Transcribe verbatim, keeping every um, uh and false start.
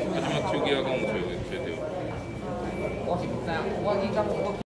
마지막 줄기가 가면 저기 줘야 돼요. 我是唔知啊，我依家我